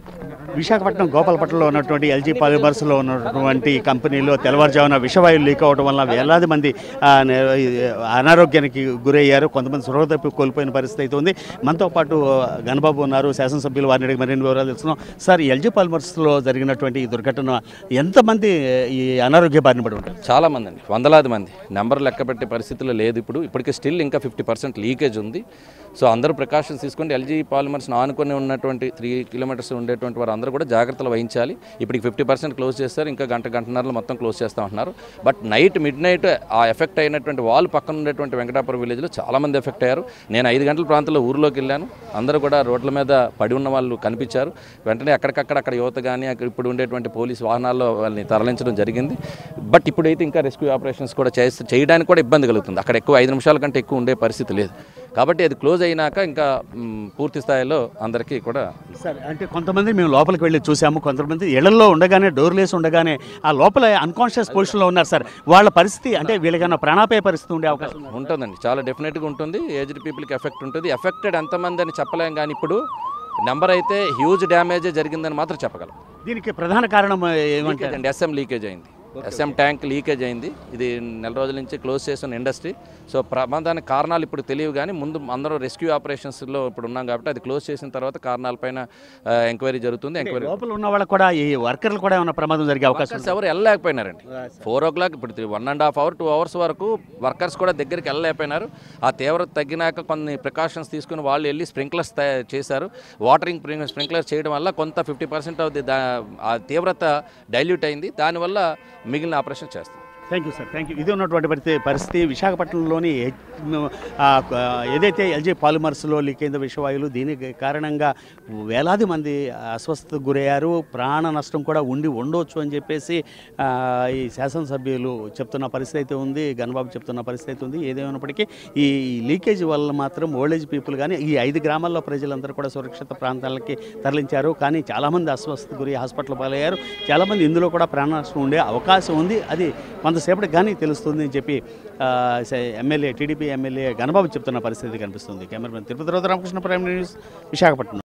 విశాఖపట్నం గోపాలపట్నంలో ఉన్నటువంటి ఎల్జీ పాలిమర్స్లో ఉన్నటువంటి కంపెనీలో తెల్లవారుజామున విషవాయువు లీక్ అవ్వడం వల్ల వేలాది మంది అనారోగ్యానికి గురయ్యారు. కొంతమంది స్పృహ తప్పి కోల్పోయిన పరిస్థితి అయితే ఉంది. మనతో పాటు గణబాబు ఉన్నారు, శాసనసభ్యులు. వారిని అడిగి మరిన్ని వివరాలు తెలుసుకున్నాం. సార్, ఎల్జీ పాలిమర్స్లో జరిగినటువంటి ఈ దుర్ఘటన ఎంతమంది ఈ అనారోగ్య బారిన పడి ఉంటారు? చాలామంది అండి, వందలాది మంది. నెంబర్ లెక్క పెట్టే పరిస్థితుల్లో లేదు. ఇప్పటికీ స్టిల్ ఇంకా 50% లీకేజ్ ఉంది. సో అందరూ ప్రికాషన్స్ తీసుకోండి. ఎల్జీ పాలిమర్స్ ఆనుకొని ఉన్నటువంటి 3 కిలోమీటర్స్ ఉండేటువంటి వారు అందరూ కూడా జాగ్రత్తలు వహించాలి. ఇప్పటికి 50% క్లోజ్ చేస్తారు. ఇంకా గంటన్నరలో మొత్తం క్లోజ్ చేస్తూ ఉంటున్నారు. బట్ మిడ్ నైట్ ఆ ఎఫెక్ట్ అయినటువంటి వాళ్ళు పక్కన ఉండేటువంటి వెంకటాపురం విలేజ్లో చాలామంది ఎఫెక్ట్ అయ్యారు. నేను 5 గంటల ప్రాంతంలో ఊరిలోకి వెళ్ళాను. అందరూ కూడా రోడ్ల మీద పడి ఉన్న వాళ్ళు కనిపించారు. వెంటనే అక్కడ యువత కానీ ఇప్పుడు ఉండేటువంటి పోలీసు వాహనాల్లో వాళ్ళని తరలించడం జరిగింది. బట్ ఇప్పుడైతే ఇంకా రెస్క్యూ ఆపరేషన్స్ కూడా చేయడానికి కూడా ఇబ్బంది కలుగుతుంది. అక్కడ ఎక్కువ 5 నిమిషాల కంటే ఎక్కువ ఉండే పరిస్థితి లేదు. కాబట్టి అది క్లోజ్ అయినాక ఇంకా పూర్తి స్థాయిలో అందరికీ కూడా. సార్, అంటే కొంతమంది మేము లోపలికి వెళ్ళి చూసాము. కొంతమంది ఇళ్లలో ఉండగానే డోర్లేసి ఉండగానే ఆ లోపల అన్కాన్షియస్ పొజిషన్లో ఉన్నారు. సార్, వాళ్ళ పరిస్థితి అంటే వీళ్ళకన్నా ప్రాణాపాయ పరిస్థితి ఉండే అవకాశం ఉంటుందండి. చాలా డెఫినెట్గా ఉంటుంది. ఏజ్డ్ పీపుల్కి ఎఫెక్ట్ ఉంటుంది. ఎఫెక్టెడ్ ఎంతమంది అని చెప్పలేం, కానీ ఇప్పుడు నెంబర్ అయితే హ్యూజ్ డ్యామేజే జరిగిందని మాత్రం చెప్పగలం. దీనికి ప్రధాన కారణం ఏమంటారండి? ఎస్ఎం లీకేజ్ అయింది. ఎస్ఎం ట్యాంక్ లీకేజ్ అయింది. ఇది నెల రోజుల నుంచి క్లోజ్ చేస్తున్న ఇండస్ట్రీ. సో ప్రమాదానికి కారణాలు ఇప్పుడు తెలియవు, కానీ ముందు అందరూ రెస్క్యూ ఆపరేషన్స్లో ఇప్పుడు ఉన్నాం కాబట్టి అది క్లోజ్ చేసిన తర్వాత కారణాలపైన ఎంక్వైరీ జరుగుతుంది. ఎంక్వైరీ లోపల ఉన్న వాళ్ళకి కూడా, ఈ వర్కర్లు కూడా ఏమైనా ప్రమాదం జరిగే అవకాశం? ఎవరు వెళ్ళలేకపోయినారండి. 4 o'clock ఇప్పుడు 1.5 hour 2 hours వరకు వర్కర్స్ కూడా దగ్గరికి వెళ్ళలేకపోయినారు. ఆ తీవ్రత తగ్గినాక కొన్ని ప్రికాషన్స్ తీసుకుని వాళ్ళు వెళ్ళి స్ప్రింక్లర్స్ చేశారు. వాటరింగ్ స్ప్రింక్లర్స్ చేయడం వల్ల కొంత 50% ఆఫ్ ఆ తీవ్రత డైల్యూట్ అయింది. దానివల్ల మిగిలిన ఆపరేషన్ చేస్తాం. Thank you sir, thank you. ఇది ఉన్నటువంటి పరిస్థితి విశాఖపట్నంలోని ఏదైతే ఎల్జీ పాలిమర్స్లో లీక్ అయిందో విషవాయువులు, దీనికి కారణంగా వేలాది మంది అస్వస్థతకు గురయ్యారు. ప్రాణ నష్టం కూడా ఉండొచ్చు అని చెప్పేసి ఈ శాసనసభ్యులు చెప్తున్న పరిస్థితి అయితే ఉంది. గణబాబు చెప్తున్న పరిస్థితి అయితే ఉంది. ఏదేమైనప్పటికీ ఈ లీకేజ్ వల్ల మాత్రం ఓల్డేజ్ పీపుల్ కానీ ఈ 5 గ్రామాల్లో ప్రజలందరూ కూడా సురక్షిత ప్రాంతాలకి తరలించారు. కానీ చాలామంది అస్వస్థతకు గురి హాస్పిటల్ పాలయ్యారు. చాలామంది ఇందులో కూడా ప్రాణ నష్టం ఉండే అవకాశం ఉంది. అది కొంతసేపటికి కానీ తెలుస్తుంది అని చెప్పి TDP MLA గణబాబు చెప్తున్న పరిస్థితి కనిపిస్తుంది. Cameraman Tirupati Ramakrishna, Prime nine news, Visakhapatnam.